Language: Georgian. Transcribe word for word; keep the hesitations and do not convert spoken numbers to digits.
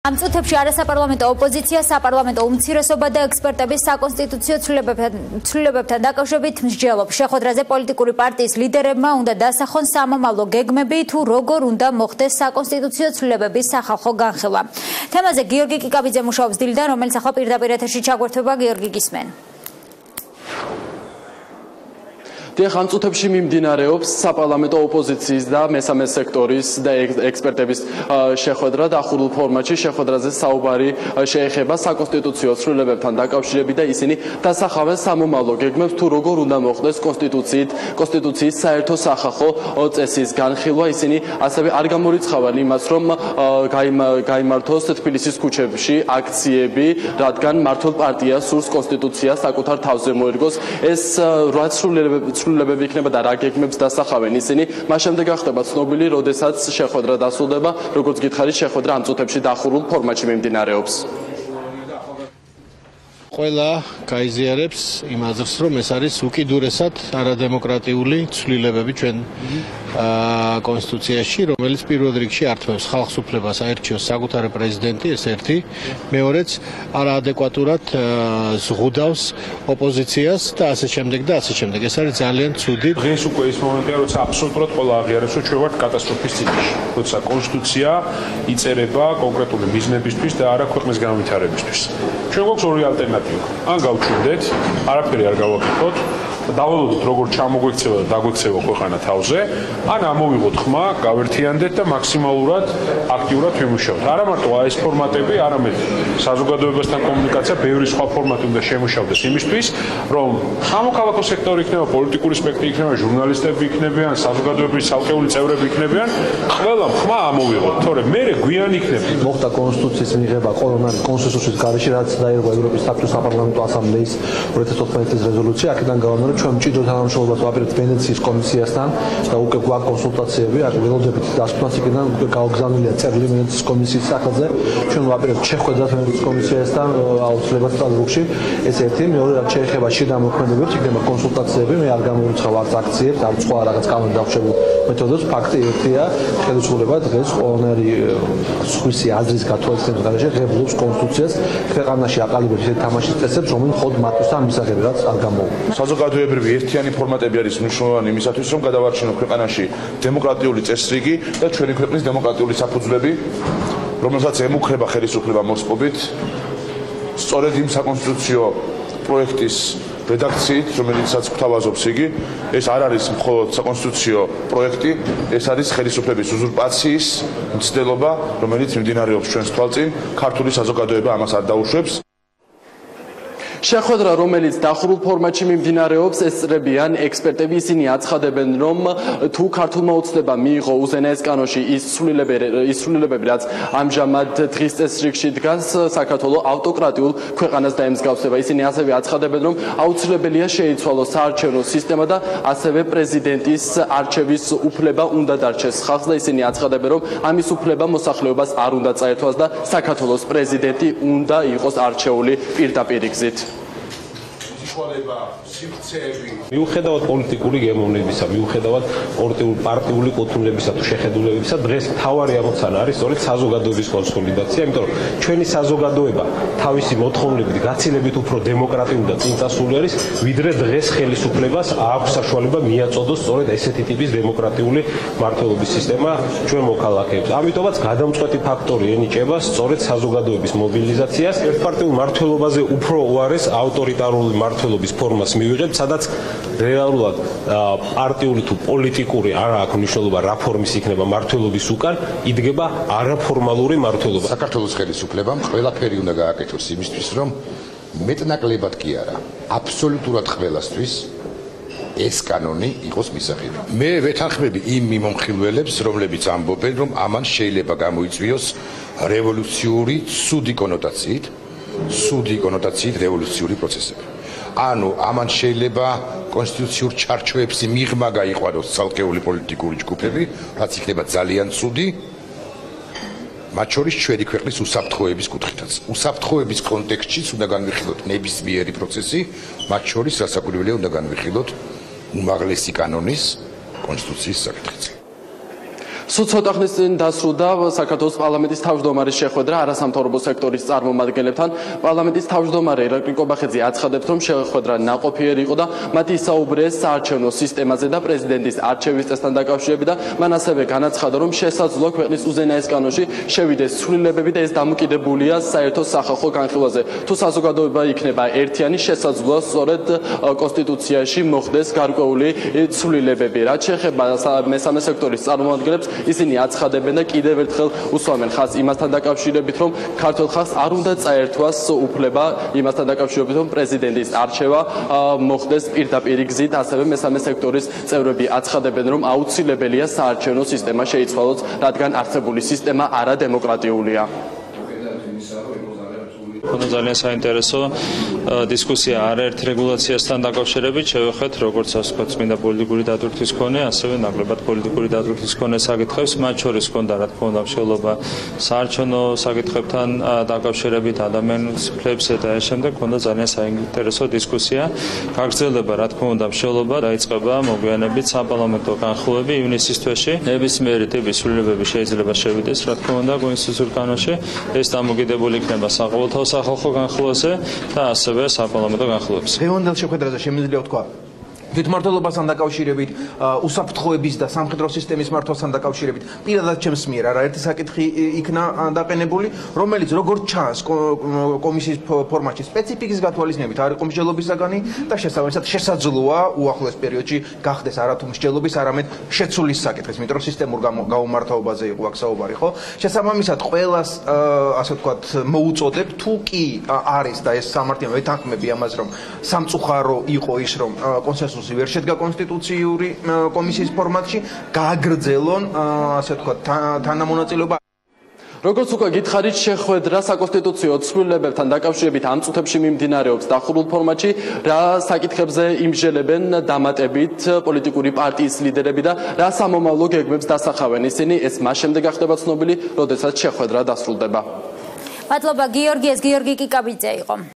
ამ წუთებში არასაპარლამენტო ოპოზიცია, საპარლამენტო უმცირესობა და ექსპერტების საკონსტიტუციო ცვლილებებთან დაკავშირებით მსჯელობს. შეხვედრაზე პოლიტიკური პარტიის ლიდერებმა უნდა დასახონ სამომავლო გეგმები, თუ როგორ უნდა მოხდეს საკონსტიტუციო ცვლილებების სახალხო განხილვა. თემაზე გიორგი კიკაბიძე მუშაობს დილიდან, რომელიც ახლა პირდაპირ ეთერში ჩაგვერთვება. გიორგი, გისმენ. დიახ, ამ წუთებში მიმდინარეობს საპარლამენტო ოპოზიციის და მესამე სექტორის და ექსპერტების შეხვედრა დახურულ ფორმატში. შეხვედრაზე საუბარი შეეხება საკონსტიტუციო ცვლილებებთან დაკავშირებით და ისინი დასახავენ სამომავლო გეგმებს, თუ როგორ უნდა მოხდეს კონსტიტუციით, კონსტიტუციის საერთო სახალხო წესის განხილვა. ისინი ასევე არ გამორიცხავენ იმას, რომ გაიმართოს თბილისის ქუჩებში აქციები, რადგან მართლ პარტიას სურს კონსტიტუცია საკუთარ თავზე მოერგოს. ეს რა ცვლილებები იქნება და რა გეგმებს დასახავენ ისინი. მას შემდეგ ახდება ცნობილი, როდესაც შეხვედრა დასრულდება, როგორც გითხარით, შეხვედრა ამ წუთებში დახურულ ფორმატში მიმდინარეობს. ყველა გაიზიარებს იმ აზრს, რომ ეს არის უკიდურესად არადემოკრატიული ცვლილებები ჩვენ კონსტიტუციაში, რომელიც პირველ რიგში ართმევს ხალხს უფლებას აერჩიოს საკუთარი პრეზიდენტი, ეს ერთი, მეორეც არაადეკვატურად ზღუდავს ოპოზიციას და ასე შემდეგ და ასე შემდეგ. ეს არის ძალიან ცუდი. დღეს უკვე ის მომენტია, როცა აბსოლუტურად ყველა აღიარებს, რომ ჩვენ ვართ კატასტროფის წინაშე, როცა კონსტიტუცია იწერება კონკრეტული მიზნებისთვის და არა ქვეყნის განვითარებისთვის. ჩვენ გვაქვს ორი ალტერნატივა. ან გავჩვენდეთ, არაფერი არ გავაკეთოთ, დავალოდოთ როგორ ჩამოგვექცევა და დაგვექცევა ქვეყანა თავზე, ან ამოვიღოთ ხმა, გავერთიანდეთ და მაქსიმალურად აქტიურად ვიმუშაოთ. არა მარტო ეს ფორმატები, არამედ საზოგადოებასთან კომუნიკაცია, ბევრი სხვა ფორმატი უნდა შემუშავდეს იმისთვის, რომ სამოქალაქო სექტორი იქნება, პოლიტიკური სპექტრი იქნება, ჟურნალისტები იქნებიან, საზოგადოების ცალკეული წევრები იქნებიან, ყველამ ხმა ამოვიღოთ, თორემ მერე გვიან იქნება. მოხდა კონსტიტუციის მიღება კოლონარი კონსენსუსის გარეშე, რაც დაერღვა ევროპის საბჭოს საპარლამენტო ასამბლეის ორი ათი ოცდაოთხ წლის რეზოლუცია. აქედან გავამეორებ, ჩვენ მჭიდრო თანამშრომლობას ვაპირებთ ვენეციის კომისიასთან და უკვე გვაქვს კონსულტაციები, აქ ველოდებით დასკვნას იქიდან უკვე გაოგზავნილია წერილი ვენეციის კომისიის სახელზე. ჩვენ ვაპირებთ შეხვედრას ვენეციის კომისიასთან აუცილებლად სტრასბურგში. ეს ერთი, მეორე რაც შეეხება შიდა მოქმედებებს, იქნება კონსულტაციები, მე არ გამოვიცხავ არც აქციებს, არც სხვა რაღაც კანონით დახვეულ მეთოდებს. ფაქტი ერთია, ხელისუფლება დღეს ყველანაირი სხვისი აზრის გათვალისწინების გარეშე ღებულობს კონსტიტუციას, ქვეყანაში აყალიბებს ისეთ თამაშის წესებს, რომელიც მხოლოდ მათთვის ამ მისაღები, რაც არ გამოუვ. საზოგადოებრივი ერთიანი ფორმატები არის მნიშვნელოვანი იმისათვის, რომ გადავარჩინოთ ქვეყანაში დემოკრატიული წესრიგი და ჩვენი ქვეყნის დემოკრატიული საფუძვლები, რომელსაც ემუქრება ხელისუფლება მოსპობით, სწორედ იმ საკონსტიტუციო პროექტის რედაქციით, რომელიცაც გვთავაზობს იგი, ეს არ არის მხოლოდ საკონსტიტუციო პროექტი, ეს არის ხელისუფლების უზურპაციის მცდელობა, რომელიც მიმდინარეობს ჩვენს თვალწინ. ქართული საზოგადოება ამას არ დაუშვებს. შეხვედრა, რომელიც დახურულ ფორმატში მიმდინარეობს, ესწრებიან ექსპერტები. ისინი აცხადებენ, რომ თუ ქართულმა ოცნებამ მიიღო უზენაეს კანონში ის ცვლილებები, რაც ამჟამად დღის წესრიგში დგას, საქართველოს ავტოკრატიულ ქვეყანას დაემსგავსება. ისინი ასევე აცხადებენ, რომ აუცილებელია შეიცვალოს საარჩევნო სისტემა და ასევე პრეზიდენტის არჩევის უფლება უნდა დარჩეს ხალხს და ისინი აცხადებენ, რომ ამის უფლება მოსახლეობას არ უნდა წაერთვას და საქართველოს პრეზიდენტი უნდა იყოს არჩეული პირდაპირ გზით. მიუხედავად პოლიტიკური გემოვნებისა, მიუხედავად პარტიული კუთვნილებისა თუ შეხედულებისა, დღეს მთავარი ამოცანა არის სწორედ საზოგადოების კონსოლიდაცია, იმიტომ რომ ჩვენი საზოგადოება თავისი მოთხოვნებით გაცილებით უფრო დემოკრატიული და წინწასული არის, ვიდრე დღეს ხელისუფლებას აქვს საშუალება მიაწოდოს სწორედ ესეთი ტიპის დემოკრატიული მმართველობის სისტემა ჩვენ მოქალაქეებს. ამიტომაც გადამწყვეტი ფაქტორი ენიჭება სწორედ საზოგადოების მობილიზაციას. ერთპარტიულ მმართველობაზე უფრო უარეს ავტორიტარული მმართველობის ფორმას მივიღებთ, სადაც რეალურად პარტიული თუ პოლიტიკური არ აქვს მნიშვნელობა რა ფორმის იქნება მმართველობის უკან, იდგება არაფორმალური მმართველობა. საქართველოს ხელისუფლებამ ყველაფერი უნდა გააკეთოს იმისთვის, რომ მეტნაკლებად კი არა, აბსოლუტურად ყველასთვის ეს კანონი იყოს მისაღები. მე ვეთანხმები იმ მიმომხილველებს, რომლებიც ამბობენ, რომ ამან შეიძლება გამოიწვიოს რევოლუციური ცუდი კონოტაციით, ცუდი კონოტაციით რევოლუციური პროცესები. ანუ ამან შეიძლება კონსტიტუციურ ჩარჩოებში მიღმა გაიყვანოს ცალკეული პოლიტიკური ჯგუფები, რაც იქნება ძალიან ცუდი, მათ შორის ჩვენი ქვეყნის უსაფრთხოების კუთხითაც. უსაფრთხოების კონტექსტშიც უნდა განვიხილოთ ნებისმიერი პროცესი, მათ შორის რასაკვირველია უნდა განვიხილოთ უმაღლესი კანონის კონსტიტუციის საკითხიც. სულ ცოტა ხნის წინ დასრულდა საქართველოს პარლამენტის თავმჯდომარის შეხვედრა არასამთავრობო სექტორის წარმომადგენლებთან. პარლამენტის თავმჯდომარე ირაკლი კობახიძე აცხადებს, რომ შეხვედრა ნაყოფიერი იყო და მათ ისაუბრეს საარჩევნო სისტემაზე და პრეზიდენტის არჩევის წესთან დაკავშირებით და მან ასევე განაცხადა, რომ შესაძლოა ქვეყნის უზენაეს კანონში შევიდეს ცვლილებები და ეს დამოკიდებულია საერთო სახალხო განხილვაზე. თუ საზოგადოება იქნება ერთიანი, შესაძლოა სწორედ კონსტიტუციაში მოხდეს გარკვეული ცვლილებები. რაც შეეხება მესამე სექტორის წარმომადგენლებს, ისინი აცხადებენ და კიდევ ერთხელ უსვამენ ხაზს იმასთან დაკავშირებით, რომ ქართულ ხალხს არ უნდა წაერთვას უფლება იმასთან დაკავშირებით, რომ პრეზიდენტის არჩევა მოხდეს პირდაპირ გზით. ასევე მესამე სექტორის წევრები აცხადებენ, რომ აუცილებელია საარჩევნო სისტემა შეიცვალოს, რადგან არსებული სისტემა არადემოკრატიულია. ხონდა ძალიან საინტერესო დისკუსია არაერთ რეგულაციასთან დაკავშირებით. შევეხეთ როგორც ასე ვთქვათ, წმინდა პოლიტიკური დატვირთვის მქონე, ასევე ნაკლებად პოლიტიკური დატვირთვის მქონე საკითხებს, მათ შორის ჰქონდა რა თქმა უნდა მსჯელობა საარჩევნო საკითხებთან დაკავშირებით, ადამიანის უფლებებზე და ამ შემდეგ ჰქონდა ძალიან საინტერესო დისკუსია. გაგრძელდება რა თქმა უნდა მსჯელობა, დაიწყება მოგვიანებით საპარლამენტო განხილვები ივნისის თვეში. ნებისმიერი ტიპის ცვლილებები შეიძლება შევიდეს რა თქმა უნდა კონსტიტუციურ კანონში. ეს დამოკიდებული იქნება საყოველთაო სახალხო განხილვაზე და ასევე საპარლამენტო განხილვებზე. დღევანდელ შეხვედრაზე შემიძლია თქვა თვითმმართველობასთან დაკავშირებით, უსაფრთხოების და სამხედრო სისტემის მართვასთან დაკავშირებით პირადად ჩემს მიერ არაერთი საკითხი იქნა დაყენებული, რომელიც როგორც ჩანს კომისიის ფორმატში სპეციფიკის გათვალისწინებით არ იყო მსჯელობისაგანი და შესაბამისად შესაძლოა უახლოეს პერიოდში გახდეს არათუ მსჯელობის, არამედ შეცვლის საკითხის, იმიტომ რომ სისტემურ გაუმართავობაზე იყო აქ საუბარი, ხო? შესაბამისად ყველას ასე ვთქვათ მოუწოდებ, თუ კი არის და ეს სამართლიანი ვეთანხმები ამას, რომ სამწუხარო იყო ის, რომ კონსენსუსი ვერ შედგა კონსტიტუციური კომისიის ფორმატში, გააგრძელონ ასე ვთქვათ თანამონაწილეობა. როგორც უკვე გითხარით, შეხვედრა საკონსტიტუციო ცვლილებებთან დაკავშირებით ამ წუთებში მიმდინარეობს დახურულ ფორმატში, რა საკითხებზე იმსჯელებენ დამატებით პოლიტიკური პარტიის ლიდერები და რა სამომავლო გეგმებს დასახავენ ისინი, ეს მას შემდეგ გახდება ცნობილი, როდესაც შეხვედრა დასრულდება. მადლობა გიორგი, ეს გიორგი კიკაბიძე იყო.